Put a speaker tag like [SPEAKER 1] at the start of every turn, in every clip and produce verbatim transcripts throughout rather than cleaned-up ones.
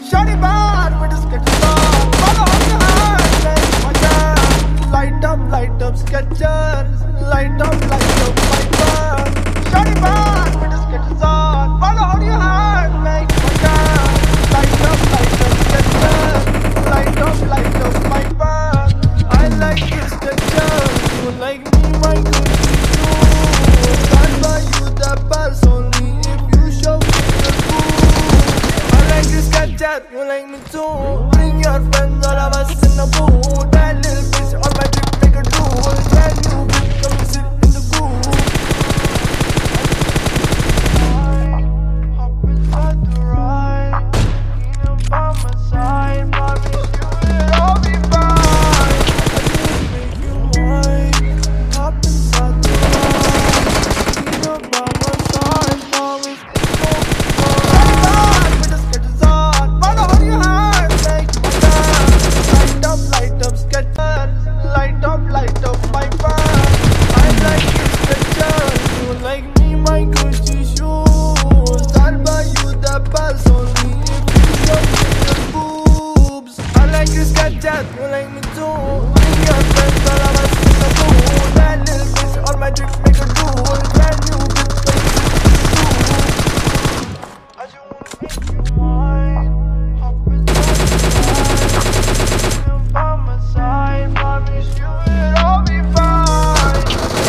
[SPEAKER 1] Shawty bad, we just get it on. Follow on your heart, make my girl. Light up, light up, Skechers. Light up, light up, my girl. Shawty bad, we just get it on. Follow on your heart, make my girl. Light up, light up, Skechers. Light up, light up, my girl. I like this Skechers. You like me, my good too. I'll buy you the best only if you show me the food. I like this Skechers. You like me too. Bring your friends, all of us in the booth. That little bitch on my drip make a drool. Brand new bitch, come sit in the booth. Hop inside the ride. Lean up by my side. Promise you it'll all be fine. I just make you mine. Hop inside the ride. Lean up by my side. Promise it's all be alright. We just get this on. Follow on your heart. Make my girl. Light up, light up, Skechers. Light up, light up, my girl. I like this Skechers. You like me, my Gucci shoes. I'll buy you the best only if you show me your boobs. I like this Skechers. You like me too. Bring your friends, all of us in the booth. That little bitch on my drip make a drool. Brand new bitch, come sit in the booth. I just wanna make you mine. Hop inside the ride. Lean up by my side. Promise you it'll all be fine.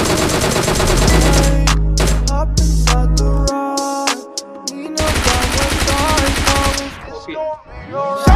[SPEAKER 1] Hop inside the ride. Lean up by my side. Promise it's gonna be alright.